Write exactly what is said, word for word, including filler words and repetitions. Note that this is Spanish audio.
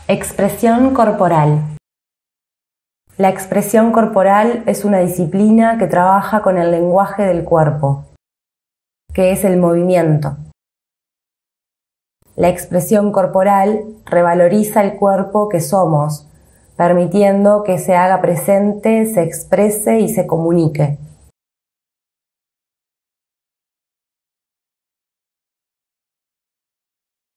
Expresión corporal. La expresión corporal es una disciplina que trabaja con el lenguaje del cuerpo, que es el movimiento. La expresión corporal revaloriza el cuerpo que somos, permitiendo que se haga presente, se exprese y se comunique.